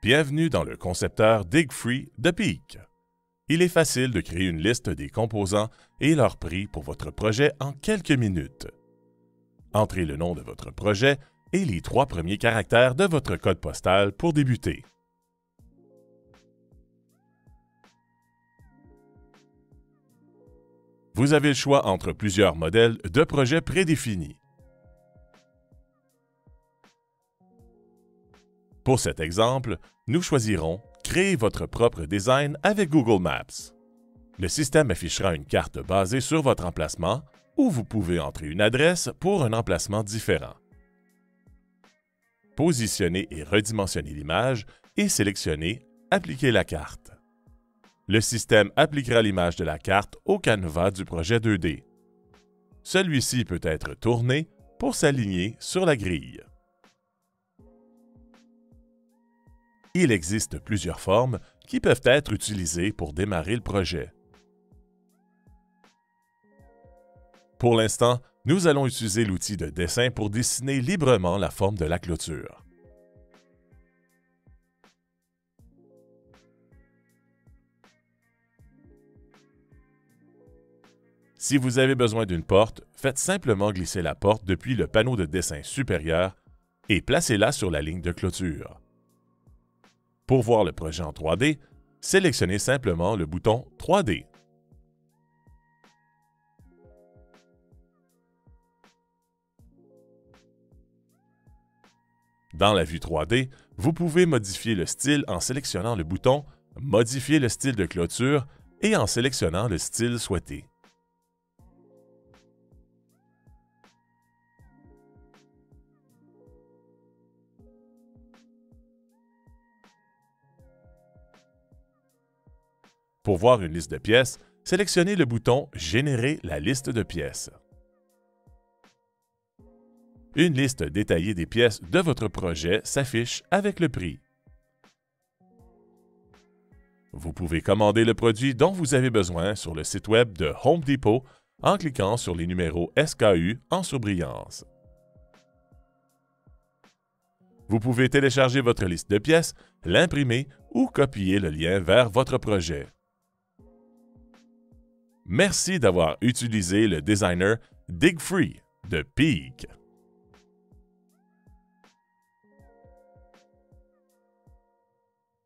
Bienvenue dans le concepteur DigFree de Peak. Il est facile de créer une liste des composants et leur prix pour votre projet en quelques minutes. Entrez le nom de votre projet et les 3 premiers caractères de votre code postal pour débuter. Vous avez le choix entre plusieurs modèles de projets prédéfinis. Pour cet exemple, nous choisirons « Créer votre propre design avec Google Maps ». Le système affichera une carte basée sur votre emplacement ou vous pouvez entrer une adresse pour un emplacement différent. Positionnez et redimensionnez l'image et sélectionnez « Appliquer la carte ». Le système appliquera l'image de la carte au canevas du projet 2D. Celui-ci peut être tourné pour s'aligner sur la grille. Il existe plusieurs formes qui peuvent être utilisées pour démarrer le projet. Pour l'instant, nous allons utiliser l'outil de dessin pour dessiner librement la forme de la clôture. Si vous avez besoin d'une porte, faites simplement glisser la porte depuis le panneau de dessin supérieur et placez-la sur la ligne de clôture. Pour voir le projet en 3D, sélectionnez simplement le bouton 3D. Dans la vue 3D, vous pouvez modifier le style en sélectionnant le bouton « Modifier le style de clôture » et en sélectionnant le style souhaité. Pour voir une liste de pièces, sélectionnez le bouton « Générer la liste de pièces ». Une liste détaillée des pièces de votre projet s'affiche avec le prix. Vous pouvez commander le produit dont vous avez besoin sur le site web de Home Depot en cliquant sur les numéros SKU en surbrillance. Vous pouvez télécharger votre liste de pièces, l'imprimer ou copier le lien vers votre projet. Merci d'avoir utilisé le designer DigFree de Peak.